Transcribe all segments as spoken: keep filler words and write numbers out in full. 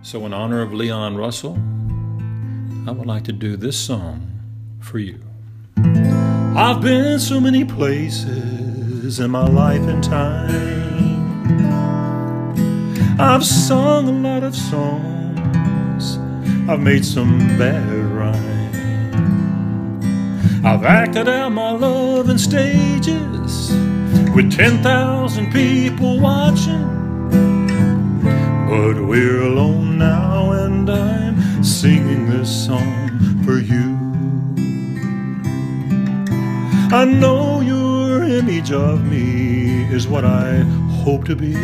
So in honor of Leon Russell, I would like to do this song for you. I've been so many places in my life and time. I've sung a lot of songs, I've made some bad rhyme. I've acted out my love in stages with ten thousand people watching. But we're alone now and I'm singing this song for you. I know your image of me is what I hope to be.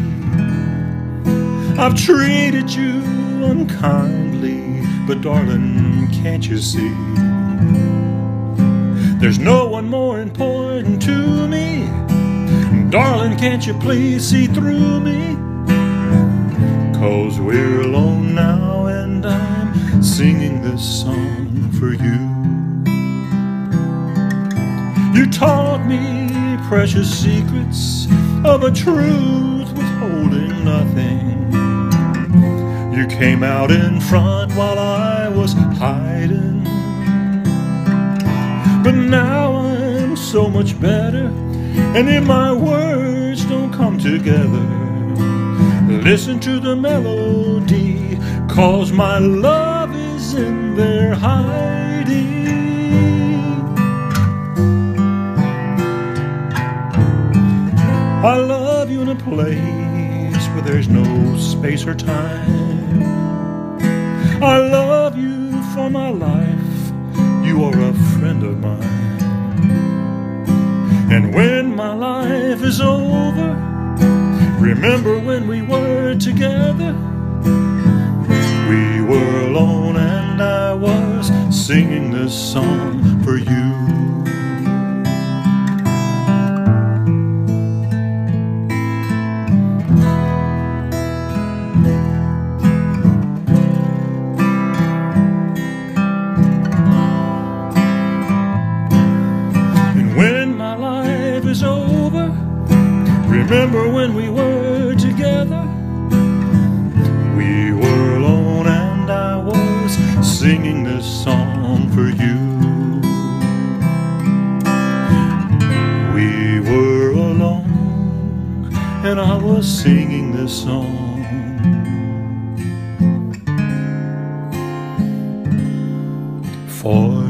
I've treated you unkindly, but darling, can't you see? There's no one more important to me. Darling, can't you please see through me? 'Cause we're alone now and I'm singing this song for you. You taught me precious secrets of a truth withholding nothing. You came out in front while I was hiding. But now I'm so much better, and if my words don't come together, listen to the melody, 'cause my love is in there hiding. I love you in a place where there's no space or time. I love you for my life, you are a friend of mine. And when my life is over, remember when we were together? We were alone and I was singing this song for you. And when my life is over, remember when we were together? We were alone and I was singing this song for you. We were alone and I was singing this song for